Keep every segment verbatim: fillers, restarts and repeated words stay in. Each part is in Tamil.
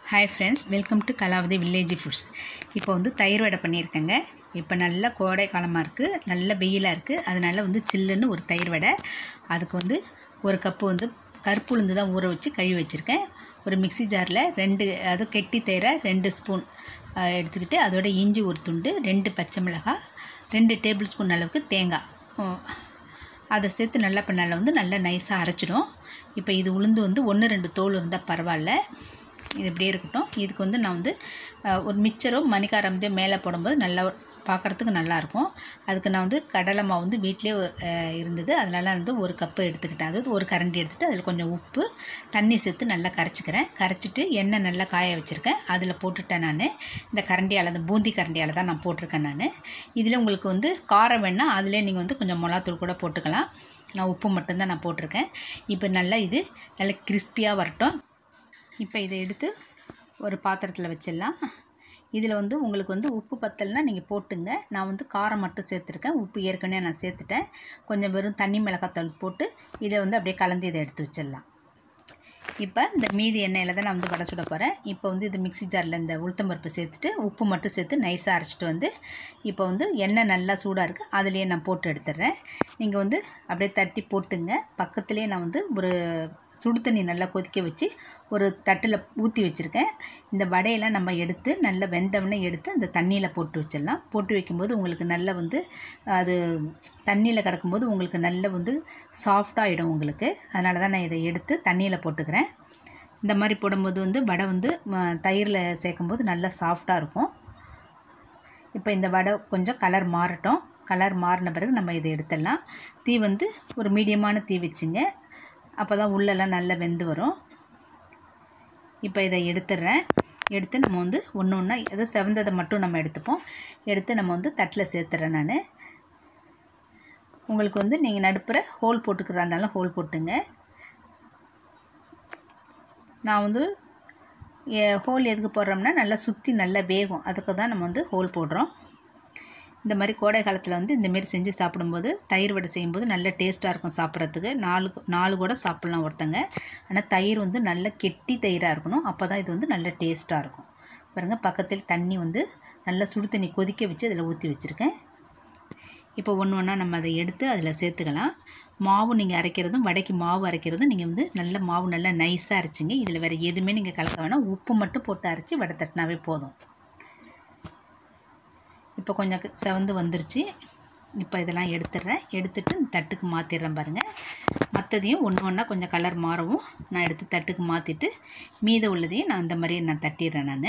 Hi friends, welcome to Kalavathi village foods. இப்போ வந்து தயிர் வடை பண்ணியிருக்கேங்க. இப்போ நல்ல கோடை காலமாக இருக்குது, நல்ல வெயிலாக இருக்குது. அதனால் வந்து சில்லுன்னு ஒரு தயிர் வடை. அதுக்கு வந்து ஒரு கப்பு வந்து கருப்பு உளுந்து தான் ஊற வச்சு கழுவி வச்சுருக்கேன். ஒரு மிக்சி ஜாரில் ரெண்டு அது கெட்டி தயிரை ரெண்டு ஸ்பூன் எடுத்துக்கிட்டு அதோட இஞ்சி ஒரு துண்டு, ரெண்டு பச்சை மிளகாய், ரெண்டு டேபிள் ஸ்பூன் அளவுக்கு தேங்காய் அதை சேர்த்து நல்லா இப்போ நல்லா வந்து நல்லா நைஸாக அரைச்சிடும். இப்போ இது உளுந்து வந்து ஒன்று ரெண்டு தோல் இருந்தால் பரவாயில்ல, இது இப்படியே இருக்கட்டும். இதுக்கு வந்து நான் வந்து ஒரு மிக்சரோ மணிக்காரம்பதோ மேலே போடும்போது நல்லா பார்க்குறதுக்கு நல்லாயிருக்கும். அதுக்கு நான் வந்து கடலை மாவு வந்து வீட்டிலே இருந்தது, அதனால் வந்து ஒரு கப்பு எடுத்துக்கிட்டேன். அதாவது ஒரு கரண்டி எடுத்துகிட்டு அதில் கொஞ்சம் உப்பு தண்ணி சேர்த்து நல்லா கரைச்சிக்கிறேன். கரைச்சிட்டு எண்ணெய் நல்லா காய வச்சுருக்கேன், அதில் போட்டுட்டேன். நான் இந்த கரண்டியால், அந்த பூந்தி கரண்டியால் தான் நான் போட்டிருக்கேன். நான் இதில் உங்களுக்கு வந்து காரம் வேணால் அதிலே நீங்கள் வந்து கொஞ்சம் மிளகாத்தூள் கூட போட்டுக்கலாம். நான் உப்பு மட்டும்தான் நான் போட்டிருக்கேன். இப்போ நல்லா இது நல்லா கிறிஸ்பியாக வரட்டும். இப்போ இதை எடுத்து ஒரு பாத்திரத்தில் வச்சிடலாம். இதில் வந்து உங்களுக்கு வந்து உப்பு பத்தலைன்னா நீங்கள் போட்டுங்க. நான் வந்து காரம் மட்டும் சேர்த்துருக்கேன், உப்பு ஏற்கனவே நான் சேர்த்துட்டேன். கொஞ்சம் வெறும் தண்ணி மிளகாத்தூள் போட்டு இதை வந்து அப்படியே கலந்து இதை எடுத்து வச்சிடலாம். இப்போ இந்த மீதி எண்ணெயில் தான் நான் வந்து வடை சுட போகிறேன். இப்போ வந்து இது மிக்சி ஜாரில் இந்த உளுத்தம்பருப்பு சேர்த்துட்டு உப்பு மட்டும் சேர்த்து நைஸாக அரைச்சிட்டு வந்து இப்போ வந்து எண்ணெய் நல்லா சூடாக இருக்குது, அதுலேயே நான் போட்டு எடுத்துடுறேன். நீங்கள் வந்து அப்படியே தட்டி போட்டுங்க. பக்கத்துலேயே நான் வந்து ஒரு சுடு தண்ணி நல்லா கொதிக்க வச்சு ஒரு தட்டில் ஊற்றி வச்சுருக்கேன். இந்த வடையெல்லாம் நம்ம எடுத்து நல்லா வெந்தவனே எடுத்து அந்த தண்ணியில் போட்டு வச்சிடலாம். போட்டு வைக்கும்போது உங்களுக்கு நல்லா வந்து அது தண்ணியில் கிடக்கும்போது உங்களுக்கு நல்லா வந்து சாஃப்டாகிடும் உங்களுக்கு. அதனால தான் நான் இதை எடுத்து தண்ணியில் போட்டுக்கிறேன். இந்த மாதிரி போடும்போது வந்து வடை வந்து தயிரில் சேர்க்கும்போது நல்லா சாஃப்டாக இருக்கும். இப்போ இந்த வடை கொஞ்சம் கலர் மாறட்டும். கலர் மாறின பிறகு நம்ம இதை எடுத்துடலாம். தீ வந்து ஒரு மீடியமான தீ வச்சுங்க, அப்போ தான் உள்ளெல்லாம் நல்லா வெந்து வரும். இப்போ இதை எடுத்துடுறேன். எடுத்து நம்ம வந்து ஒன்று ஒன்றா எதோ செவந்ததை மட்டும் நம்ம எடுத்துப்போம். எடுத்து நம்ம வந்து தட்டில் சேர்த்துறேன். நான் உங்களுக்கு வந்து நீங்கள் நடுப்புற ஹோல் போட்டுக்கிறதா இருந்தாலும் ஹோல் போட்டுங்க. நான் வந்து ஹோல் எதுக்கு போடுறோம்னா நல்லா சுற்றி நல்லா வேகும், அதுக்கு தான் நம்ம வந்து ஹோல் போடுறோம். இந்த மாதிரி கோடை காலத்தில் வந்து இந்தமாரி செஞ்சு சாப்பிடும்போது தயிர் வடை செய்யும்போது நல்ல டேஸ்ட்டாக இருக்கும் சாப்பிட்றதுக்கு. நாலு நாலு கூட சாப்பிட்லாம் ஒருத்தங்க. ஆனால் தயிர் வந்து நல்ல கெட்டி தயிராக இருக்கணும், அப்போ தான் இது வந்து நல்ல டேஸ்ட்டாக இருக்கும். பாருங்கள், பக்கத்தில் தண்ணி வந்து நல்லா சுடு தண்ணி கொதிக்க வச்சு அதில் ஊற்றி வச்சுருக்கேன். இப்போ ஒன்று ஒன்றா நம்ம அதை எடுத்து அதில் சேர்த்துக்கலாம். மாவு நீங்கள் அரைக்கிறதும் வடைக்கு மாவு அரைக்கிறதும் நீங்கள் வந்து நல்ல மாவு நல்லா நைஸாக அரைச்சிங்க. இதில் வேறு எதுவுமே நீங்கள் கலக்க வேணாம், உப்பு மட்டும் போட்டு அரைச்சி வடை தட்டினாவே போதும். இப்போ கொஞ்சம் செவந்து வந்துருச்சு. இப்போ இதெல்லாம் எடுத்துடுறேன். எடுத்துகிட்டு தட்டுக்கு மாற்றிடுறேன். பாருங்கள், மற்றதையும் ஒன்று ஒன்றா கொஞ்சம் கலர் மாறவும் நான் எடுத்து தட்டுக்கு மாற்றிட்டு மீத உள்ளதையும் நான் அந்த மாதிரி நான் தட்டிடுறேன். நான்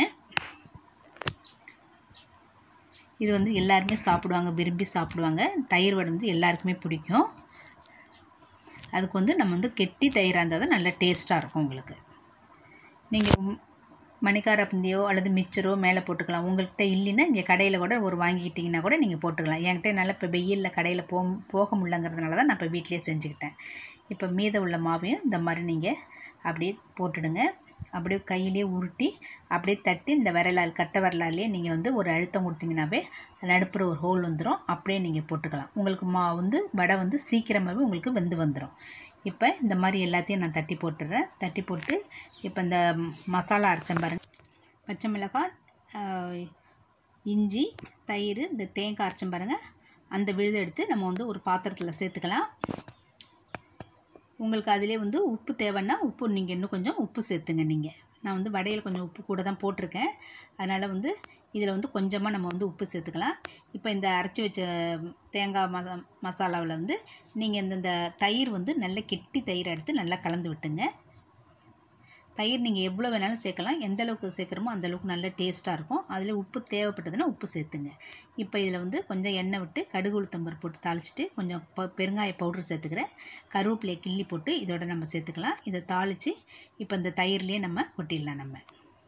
இது வந்து எல்லாருமே சாப்பிடுவாங்க, விரும்பி சாப்பிடுவாங்க. தயிர் வடை வந்து எல்லாருக்குமே பிடிக்கும். அதுக்கு வந்து நம்ம வந்து கெட்டி தயிராக இருந்தால் தான் நல்ல டேஸ்ட்டாக இருக்கும் உங்களுக்கு. நீங்கள் மணிக்கார பந்தியோ அல்லது மிச்சரோ மேலே போட்டுக்கலாம். உங்கள்கிட்ட இல்லைன்னா நீங்கள் கடையில் கூட ஒரு வாங்கிக்கிட்டிங்கன்னா கூட நீங்கள் போட்டுக்கலாம். என்கிட்ட நல்லா இப்போ வெயிலில் கடையில் போ போக முடியலங்கிறதுனால தான் நான் இப்போ வீட்டிலே செஞ்சுக்கிட்டேன். இப்போ மீத உள்ள மாவையும் இந்த மாதிரி நீங்கள் அப்படியே போட்டுடுங்க. அப்படியே கையிலே உருட்டி அப்படியே தட்டி இந்த விரலால் கட்டை விரலாலே நீங்கள் வந்து ஒரு அழுத்தம் கொடுத்தீங்கன்னாவே நடுப்புற ஒரு ஹோல் வந்துடும். அப்படியே நீங்கள் போட்டுக்கலாம். உங்களுக்கு மா வந்து வடை வந்து சீக்கிரமாகவே உங்களுக்கு வெந்து வந்துடும். இப்போ இந்த மாதிரி எல்லாத்தையும் நான் தட்டி போட்டுடுறேன். தட்டி போட்டு இப்போ இந்த மசாலா அரைச்சேன் பாருங்கள், பச்சை மிளகாய், இஞ்சி, தயிர், இந்த தேங்காய் அரைச்சேன் பாருங்கள், அந்த விழுதை எடுத்து நம்ம வந்து ஒரு பாத்திரத்தில் சேர்த்துக்கலாம். உங்களுக்கு அதிலே வந்து உப்பு தேவைன்னா உப்பு நீங்கள் இன்னும் கொஞ்சம் உப்பு சேர்த்துங்க. நீங்கள் நான் வந்து வடையில் கொஞ்சம் உப்பு கூட தான் போட்டிருக்கேன், அதனால் வந்து இதில் வந்து கொஞ்சமாக நம்ம வந்து உப்பு சேர்த்துக்கலாம். இப்போ இந்த அரைச்சி வச்ச தேங்காய் மசா மசாலாவில் வந்து நீங்கள் இந்த இந்த தயிர் வந்து நல்ல கெட்டி தயிரை எடுத்து நல்லா கலந்து விட்டுங்க. தயிர் நீங்கள் எவ்வளோ வேணாலும் சேர்க்கலாம், எந்த அளவுக்கு சேர்க்குறோமோ அந்தளவுக்கு நல்ல டேஸ்ட்டாக இருக்கும். அதில் உப்பு தேவைப்பட்டதுன்னா உப்பு சேர்த்துங்க. இப்போ இதில் வந்து கொஞ்சம் எண்ணெய் விட்டு கடுகு உளுத்தம்பருப்பு போட்டு தாளிச்சிட்டு கொஞ்சம் ப பெருங்காய பவுடர் சேர்த்துக்கிறேன். கருவேப்பிலையை கிள்ளி போட்டு இதோட நம்ம சேர்த்துக்கலாம். இதை தாளித்து இப்போ இந்த தயிர்லேயே நம்ம கொட்டிடலாம். நம்ம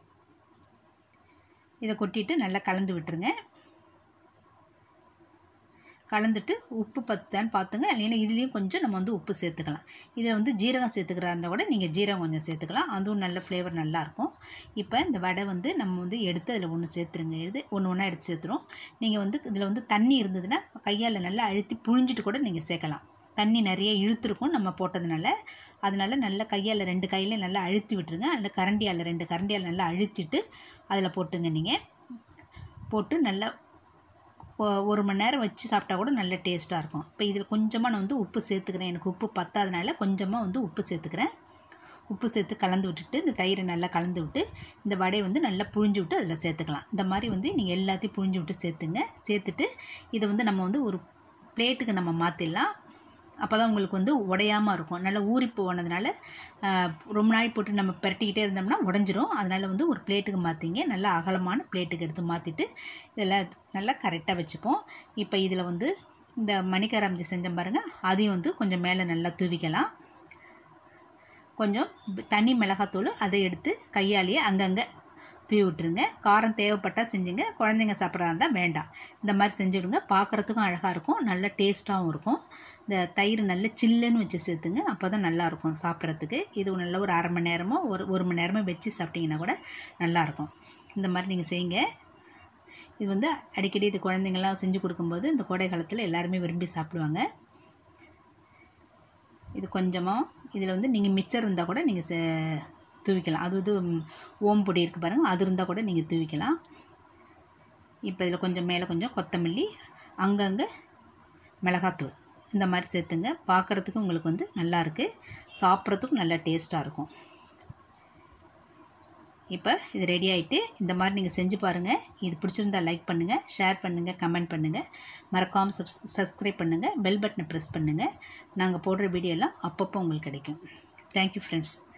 இதை கொட்டிட்டு நல்லா கலந்து விட்டுருங்க. கலந்துட்டு உப்பு பத்தான்னு பார்த்துங்க. இல்லைன்னா இதுலேயும் கொஞ்சம் நம்ம வந்து உப்பு சேர்த்துக்கலாம். இதில் வந்து ஜீரகம் சேர்த்துக்கிறா இருந்தால் கூட நீங்கள் ஜீரகம் கொஞ்சம் சேர்த்துக்கலாம், அதுவும் நல்ல ஃப்ளேவர் நல்லாயிருக்கும். இப்போ இந்த வடை வந்து நம்ம வந்து எடுத்து அதில் ஒன்று சேர்த்துருங்க. இது ஒன்று ஒன்றா எடுத்து சேர்த்துரும். நீங்கள் வந்து இதில் வந்து தண்ணி இருந்ததுன்னா கையால் நல்லா அழுத்தி புழிஞ்சிட்டு கூட நீங்கள் சேர்க்கலாம். தண்ணி நிறைய இழுத்துருக்கும் நம்ம போட்டதுனால. அதனால் நல்லா கையால் ரெண்டு கையிலையும் நல்லா அழுத்தி விட்டுருங்க. அந்த கரண்டியால் ரெண்டு கரண்டியால் நல்லா அழுத்திட்டு அதில் போட்டுங்க. நீங்கள் போட்டு நல்லா ஒரு மணி நேரம் வச்சு சாப்பிட்டா கூட நல்ல டேஸ்ட்டாக இருக்கும். இப்போ இதில் கொஞ்சமாக நான் வந்து உப்பு சேர்த்துக்கிறேன். எனக்கு உப்பு பத்தாதனால கொஞ்சமாக வந்து உப்பு சேர்த்துக்கிறேன். உப்பு சேர்த்து கலந்து விட்டுட்டு இந்த தயிரை நல்லா கலந்து விட்டு இந்த வடையை வந்து நல்லா புழிஞ்சு விட்டு அதில் சேர்த்துக்கலாம். இந்த மாதிரி வந்து நீங்கள் எல்லாத்தையும் புழிஞ்சு விட்டு சேர்த்துங்க. சேர்த்துட்டு இதை வந்து நம்ம வந்து ஒரு பிளேட்டுக்கு நம்ம மாற்றிடலாம். அப்போ தான் உங்களுக்கு வந்து உடையாமல் இருக்கும். நல்லா ஊறி போனதுனால ரொம்ப நாள் போட்டு நம்ம பரட்டிக்கிட்டே இருந்தோம்னா உடஞ்சிரும். அதனால் வந்து ஒரு பிளேட்டுக்கு மாற்றிங்க. நல்லா அகலமான பிளேட்டுக்கு எடுத்து மாற்றிட்டு இதெல்லாம் நல்லா கரெக்டாக வச்சுப்போம். இப்போ இதில் வந்து இந்த மணிக்காராமந்தி செஞ்சோம் பாருங்கள், அதையும் வந்து கொஞ்சம் மேலே நல்லா தூவிக்கலாம். கொஞ்சம் தனி மிளகாத்தூள் அதை எடுத்து கையாலேயே அங்கங்கே தூவி விட்டுருங்க. காரம் தேவைப்பட்டால் செஞ்சுங்க. குழந்தைங்க சாப்பிட்றதா இருந்தால் வேண்டாம். இந்த மாதிரி செஞ்சுவிடுங்க. பார்க்குறதுக்கும் அழகாக இருக்கும், நல்ல டேஸ்ட்டாகவும் இருக்கும். இந்த தயிர் நல்ல சில்லுன்னு வச்சு சேர்த்துங்க. அப்போ தான் நல்லாயிருக்கும் சாப்பிட்றதுக்கு. இது நல்ல ஒரு அரை மணி நேரமோ ஒரு ஒரு மணி நேரமோ வச்சு சாப்பிட்டிங்கன்னா கூட நல்லாயிருக்கும். இந்த மாதிரி நீங்கள் செய்யுங்க. இது வந்து அடிக்கடி இது குழந்தைங்கள்லாம் செஞ்சு கொடுக்கும்போது இந்த கோடை காலத்தில் எல்லாருமே விரும்பி சாப்பிடுவாங்க. இது கொஞ்சமாக இதில் வந்து நீங்கள் மிச்சர் இருந்தால் கூட நீங்கள் சே தூவிக்கலாம். அது இது ஓம் பொடி இருக்குது பாருங்கள், அது இருந்தால் கூட நீங்கள் தூவிக்கலாம். இப்போ இதில் கொஞ்சம் மேலே கொஞ்சம் கொத்தமல்லி, அங்கங்கே மிளகாத்தூள் இந்த மாதிரி சேர்த்துங்க. பார்க்குறதுக்கு உங்களுக்கு வந்து நல்லாயிருக்கு, சாப்பிட்றதுக்கும் நல்லா டேஸ்ட்டாக இருக்கும். இப்போ இது ரெடி ஆகிட்டு இந்த மாதிரி நீங்கள் செஞ்சு பாருங்கள். இது பிடிச்சிருந்தால் லைக் பண்ணுங்கள், ஷேர் பண்ணுங்கள், கமெண்ட் பண்ணுங்கள். மறக்காமல் சப்ஸ் சப்ஸ்கிரைப் பண்ணுங்கள், பெல் பட்டனை ப்ரெஸ் பண்ணுங்கள். நாங்கள் போடுற வீடியோலாம் அப்பப்போ உங்களுக்கு கிடைக்கும். Thank you friends.